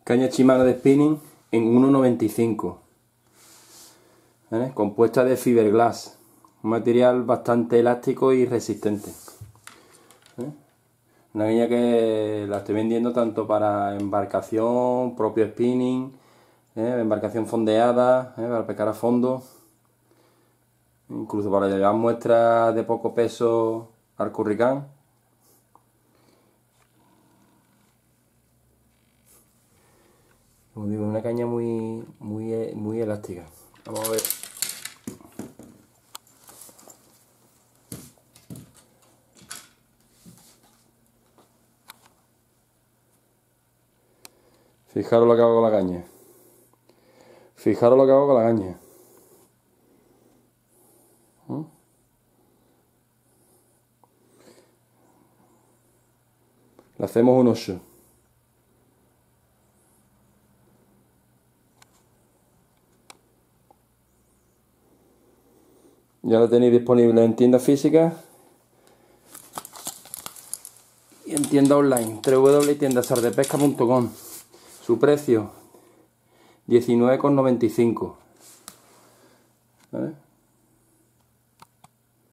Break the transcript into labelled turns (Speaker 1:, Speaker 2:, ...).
Speaker 1: Caña Shimano de spinning en 1,95, ¿vale? Compuesta de fiberglass, un material bastante elástico y resistente, ¿vale? Una caña que la estoy vendiendo tanto para embarcación, propio spinning, embarcación fondeada, para pescar a fondo, incluso para llevar muestras de poco peso al curricán. Como digo, una caña muy elástica. Vamos a ver. Fijaros lo que hago con la caña. Fijaros lo que hago con la caña. Le hacemos un 8. Ya lo tenéis disponible en tiendas físicas y en tienda online, www.tiendasardepesca.com. Su precio, 19,95. ¿Vale?